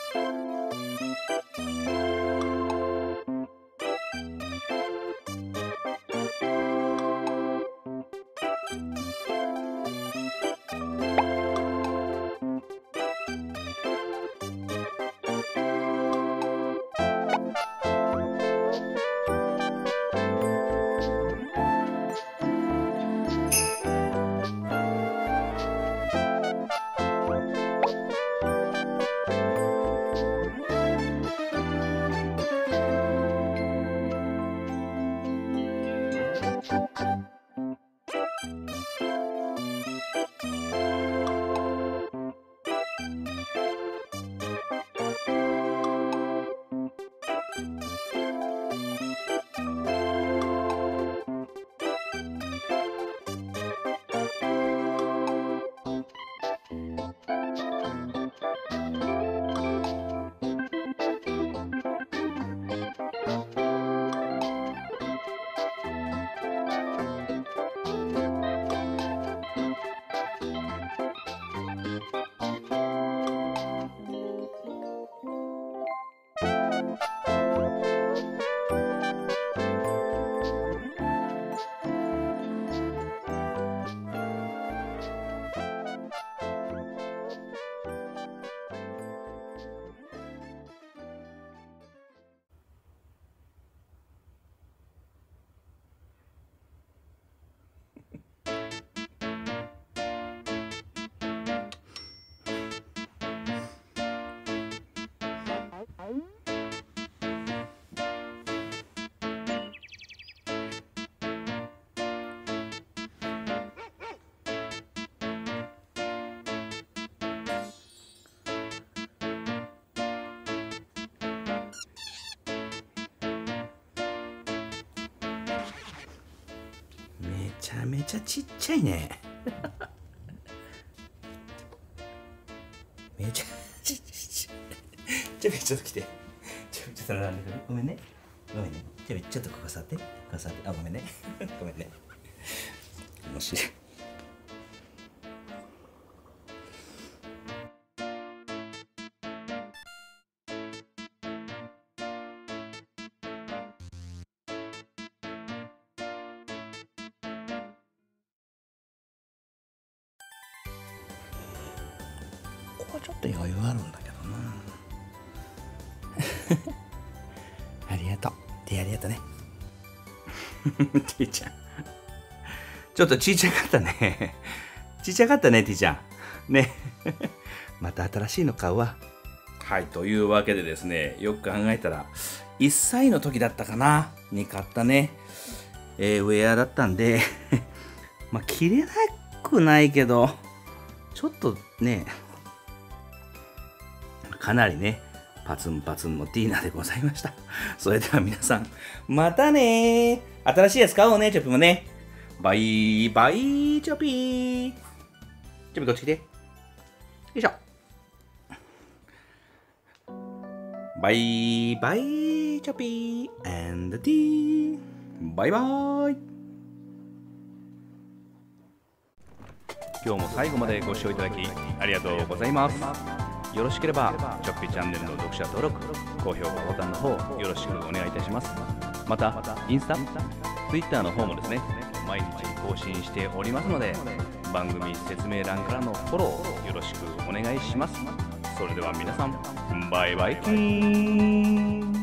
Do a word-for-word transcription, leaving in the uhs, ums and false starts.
めちゃめちゃちっちゃいね。めちゃちっちゃい。ちょびちょっと来て。ちょびちょっと並んでくる。ごめんね。ごめんね。ちょびちょっとここ座って。ここ座って。あ、ごめんね。ごめんね。面白い。ここはちょっと余裕あるんだけどな。ありがとう。手ありがとうね。ティーちゃん。ちょっとちいちゃかったね。ちいちゃかったね、ティーちゃん。ね。また新しいの買うわ。はい、というわけでですね、よく考えたら、いっさいの時だったかな、に買ったね、えー、ウェアだったんで、まあ、着れなくないけど、ちょっとね、かなりね、パツンパツンのティーナでございました。それでは皆さん、またねー。新しいやつ買おうね、チョッピもね。バイバイ、チョッピー。チョッピこっち来て。よいしょ。バイバイ、チョッピー、and ティー。バイバイ。 今日も最後までご視聴いただきありがとうございます。よろしければチョッピーチャンネルの読者登録、高評価ボタンの方よろしくお願いいたします。またインスタ、ツイッターの方もですね、毎日更新しておりますので、番組説明欄からのフォローよろしくお願いします。それでは皆さん、バイバイキーン。